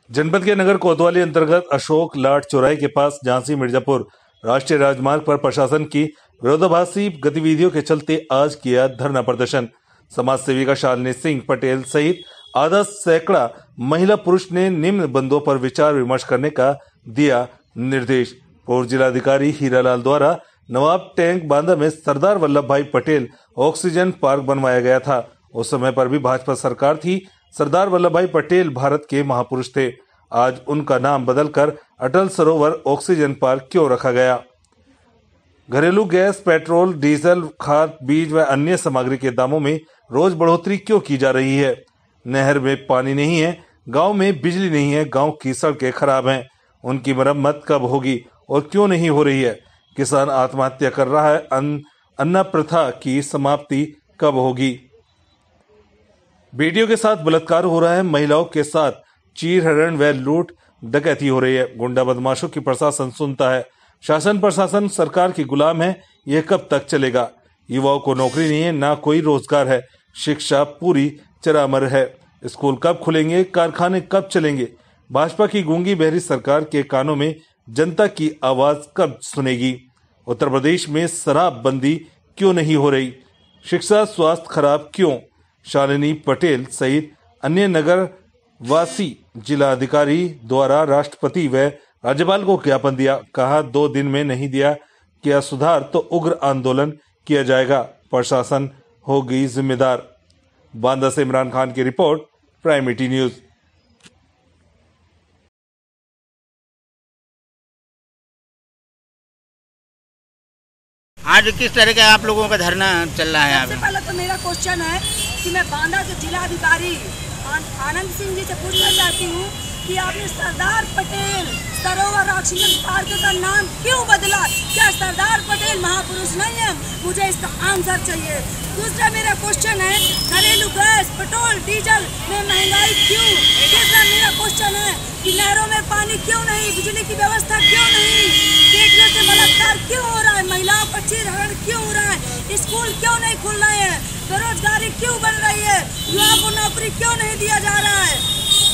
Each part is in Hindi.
जनपद के नगर कोतवाली अंतर्गत अशोक लाट चौराहे के पास झांसी मिर्जापुर राष्ट्रीय राजमार्ग पर प्रशासन की विरोधाभासी गतिविधियों के चलते आज किया धरना प्रदर्शन। समाज सेविका शालिनी सिंह पटेल सहित आधा सैकड़ा महिला पुरुष ने निम्न बंदों पर विचार विमर्श करने का दिया निर्देश। पूर्व जिलाधिकारी हीरालाल द्वारा नवाब टैंक बांधा में सरदार वल्लभ भाई पटेल ऑक्सीजन पार्क बनवाया गया था। उस समय पर भी भाजपा सरकार थी। सरदार वल्लभ भाई पटेल भारत के महापुरुष थे। आज उनका नाम बदलकर अटल सरोवर ऑक्सीजन पार्क क्यों रखा गया? घरेलू गैस, पेट्रोल, डीजल, खाद, बीज व अन्य सामग्री के दामों में रोज बढ़ोतरी क्यों की जा रही है? नहर में पानी नहीं है, गांव में बिजली नहीं है, गांव की सड़कें खराब हैं। उनकी मरम्मत कब होगी और क्यों नहीं हो रही है? किसान आत्महत्या कर रहा है, अन्न प्रथा की समाप्ति कब होगी? बेटियों के साथ बलात्कार हो रहा है, महिलाओं के साथ चीरहरण व लूट डकैती हो रही है। गुंडा बदमाशों की प्रशासन सुनता है। शासन प्रशासन सरकार की गुलाम है। यह कब तक चलेगा? युवाओं को नौकरी नहीं है, ना कोई रोजगार है, शिक्षा पूरी चरामर है। स्कूल कब खुलेंगे? कारखाने कब चलेंगे? भाजपा की गूंगी बहरी सरकार के कानों में जनता की आवाज कब सुनेगी? उत्तर प्रदेश में शराबबंदी क्यों नहीं हो रही? शिक्षा स्वास्थ्य खराब क्यों? शालिनी पटेल सहित अन्य नगर वासी जिलाधिकारी द्वारा राष्ट्रपति व राज्यपाल को ज्ञापन दिया। कहा 2 दिन में नहीं दिया किया सुधार तो उग्र आंदोलन किया जाएगा। प्रशासन होगी जिम्मेदार। बांदा से इमरान खान की रिपोर्ट, प्राइम ईटी न्यूज। आज किस तरह का आप लोगों का धरना चल रहा है? सबसे पहले तो मेरा क्वेश्चन है कि मैं बांदा के जिलाधिकारी आनंद सिंह जी से पूछना चाहती हूँ कि आपने सरदार पटेल सरोवर ऑक्सीजन पार्क का नाम क्यों बदला? क्या सरदार पटेल महापुरुष नहीं है? मुझे इसका आंसर चाहिए। दूसरा मेरा क्वेश्चन है, घरेलू गैस, पेट्रोल, डीजल में महंगाई क्यों? तीसरा मेरा क्वेश्चन है कि नहरों में पानी क्यों नहीं? बिजली की व्यवस्था क्यों नहीं? बेटियों से बलात्कार क्यों हो रहा है? महिलाओं पर चीरहरण क्यों हो रहा है? स्कूल क्यों नहीं खुल रहे हैं? बेरोजगारी क्यों बढ़ रही है? युवाओं को नौकरी क्यों नहीं दिया जा रहा है?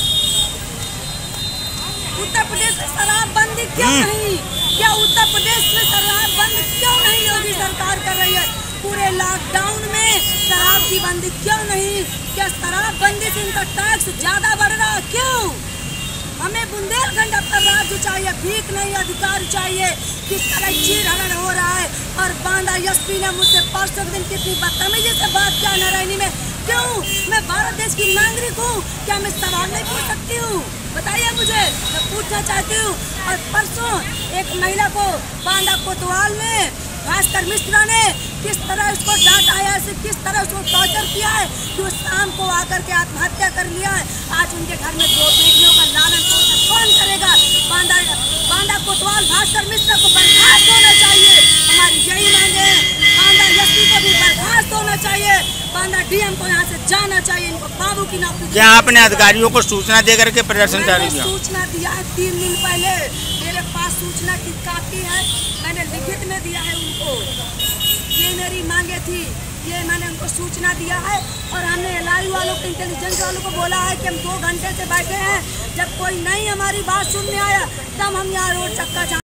उत्तर प्रदेश में शराबबंदी क्यों नहीं? क्या उत्तर प्रदेश में शराबबंदी क्यों नहीं योगी सरकार कर रही है? पूरे लॉकडाउन में शराब की बंदी क्यों नहीं? क्या शराबबंदी से इनका टैक्स ज्यादा बढ़ रहा है? क्यों? हमें बुंदेलखंड अपना राज्य चाहिए, भीख नहीं अधिकार चाहिए। किस तरह चीरहरण हो रहा है? और बांदा एसपी ने मुझसे परसों दिन कितनी बदतमीजी से बात किया नारायणी में। क्यों? मैं भारत देश की नागरिक हूँ, क्या मैं सवाल नहीं पूछ सकती हूँ? बताइए मुझे, मैं पूछना चाहती हूँ। और परसों एक महिला को बांदा कोतवाल में भास्कर मिश्रा ने किस तरह उसको डांटा है, किस तरह उसको टॉर्चर किया है कि वो शाम को आकर के आत्महत्या कर लिया है। आज उनके घर में 2 बेटियों का लालन पोषण कौन करेगा? बांदा कोतवाल भास्कर मिश्रा को बर्खास्त होना चाहिए। हमारी यही मांगे हैं। बांदा एसपी को भी बर्खास्त होना चाहिए। बांदा डीएम को यहाँ से जाना चाहिए। इनको बाबू की नौकरी। क्या आपने अधिकारियों को सूचना देकर के प्रदर्शन जारी किया? सूचना दिया है 3 दिन पहले। मेरे पास सूचना की कॉपी है, मैंने लिखित में दिया है उनको। ये मेरी मांगे थी, ये मैंने उनको सूचना दिया है। और हमने एलआई वालों को, इंटेलिजेंस वालों को बोला है कि हम 2 घंटे से बैठे हैं। जब कोई नहीं हमारी बात सुनने आया तब हम यहाँ रोड चक्का